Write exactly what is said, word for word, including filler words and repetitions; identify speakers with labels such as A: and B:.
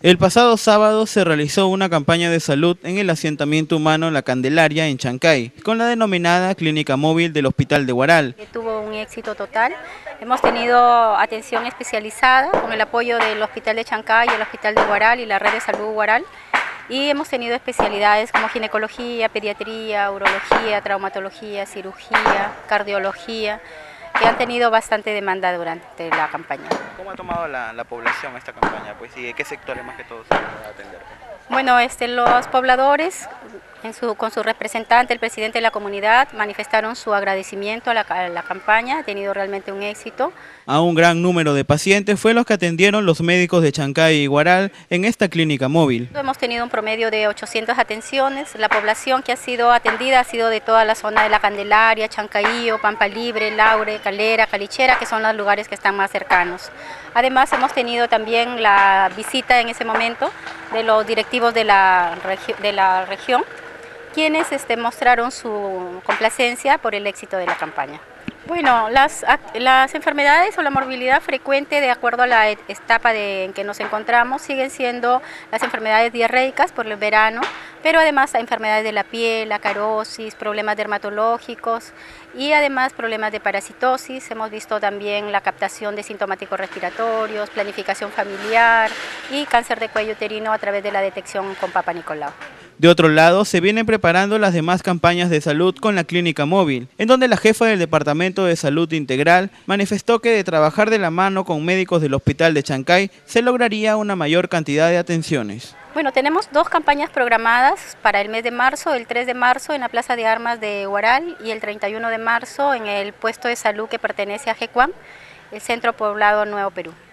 A: El pasado sábado se realizó una campaña de salud en el asentamiento humano La Candelaria en Chancay, con la denominada Clínica Móvil del Hospital de Huaral.
B: Tuvo un éxito total. Hemos tenido atención especializada con el apoyo del Hospital de Chancay, el Hospital de Huaral y la Red de Salud Huaral. Y hemos tenido especialidades como ginecología, pediatría, urología, traumatología, cirugía, cardiología, que han tenido bastante demanda durante la campaña.
A: ¿Cómo ha tomado la, la población esta campaña? Pues, ¿y qué sectores más que todo se van a atender?
B: Bueno, este, los pobladores, en su, con su representante, el presidente de la comunidad, manifestaron su agradecimiento a la, a la campaña, ha tenido realmente un éxito.
A: A un gran número de pacientes fue los que atendieron los médicos de Chancay y Huaral en esta clínica móvil.
B: Hemos tenido un promedio de ochocientas atenciones. La población que ha sido atendida ha sido de toda la zona de La Candelaria, Chancaío, Pampa Libre, Laure, Calera, Calichera, que son los lugares que están más cercanos. Además, hemos tenido también la visita en ese momento de los directivos de la, regi de la región, quienes este, mostraron su complacencia por el éxito de la campaña. Bueno, las, las enfermedades o la morbilidad frecuente de acuerdo a la etapa de, en que nos encontramos siguen siendo las enfermedades diarreicas por el verano, pero además hay enfermedades de la piel, acarosis, problemas dermatológicos y además problemas de parasitosis. Hemos visto también la captación de sintomáticos respiratorios, planificación familiar y cáncer de cuello uterino a través de la detección con Papa Nicolau.
A: De otro lado, se vienen preparando las demás campañas de salud con la clínica móvil, en donde la jefa del Departamento de Salud Integral manifestó que de trabajar de la mano con médicos del Hospital de Chancay se lograría una mayor cantidad de atenciones.
B: Bueno, tenemos dos campañas programadas para el mes de marzo, el tres de marzo en la Plaza de Armas de Huaral y el treinta y uno de marzo en el puesto de salud que pertenece a GECUAM, el Centro Poblado Nuevo Perú.